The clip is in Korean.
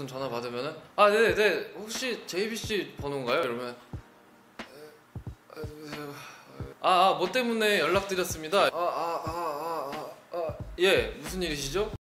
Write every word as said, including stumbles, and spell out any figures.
무슨 전화 받으면은 아 네네 혹시 제이비씨 번호인가요? 이러면 아아 뭐 때문에 연락드렸습니다. 아 아 아 아 아 예 무슨 일이시죠?